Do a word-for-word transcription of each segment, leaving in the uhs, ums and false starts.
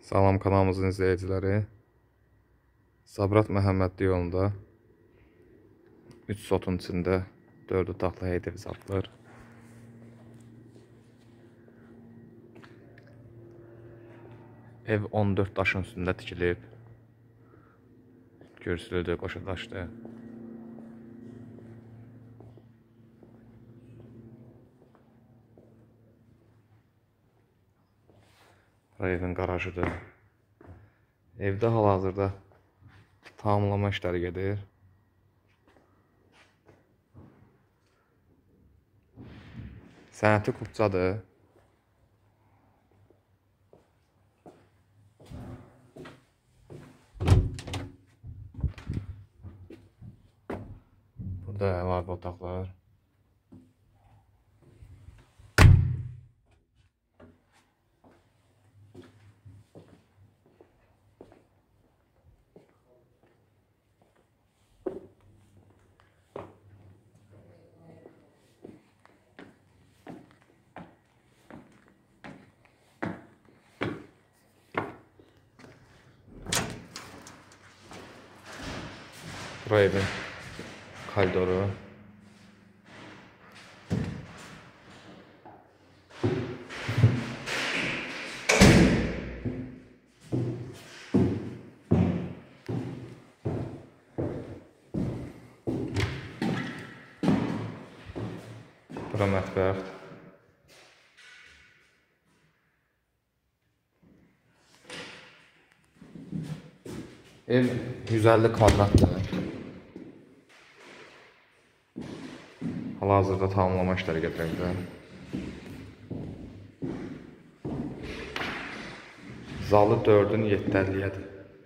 Salam kanalımızın izləyiciləri. Sabrat Məhəmmədli yolunda üç sotun içində dörd otaqlı həyət evi satılır. Ev on dörd daşın üstündə tikilib. Görsülüdür, qoşa daşdır. Bura evin qarajıdır. Evdə hal-hazırda tamamlama işləri gedir. Sənəti kupçadır. Burada əlavə otaqlar. Bura evin koridoru. Bura mətbəx. Ev yüz əlli kvadratdır. Hal-hazırda tamamlama işləri gedirəkdə. Zalı dördün yeddi əlliyədir.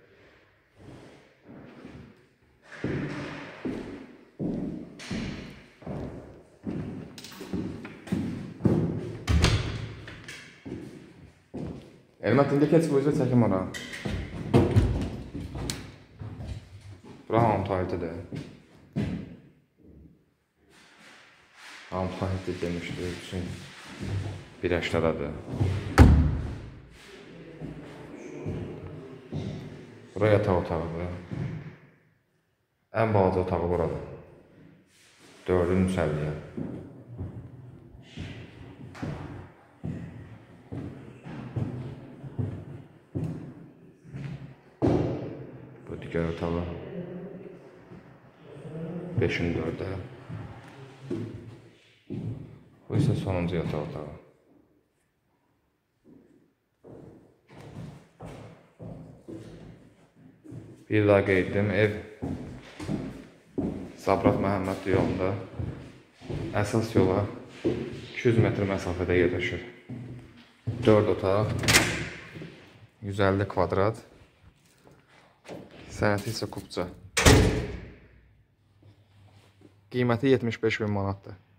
Elmət, indi keç bu üzrə çəkim ora. Bura hamam tualetidir. Hamam tualeti demişdir, üçün bir əşdədadır. Bura yataq otağıdır. Ən balaca otağı buradır. Dördün üç əlliyə. Bu digər otağı. Beşin dördə. Bu isə sonuncu yataq otağı. Bir daha qeyd edim, ev Sabrat Məhəmmədli yolunda əsas yola iki yüz metr məsafədə yerləşir. dörd otaq, yüz əlli kvadrat, sənəti isə kupça. Qiyməti yetmiş beş min manatdır.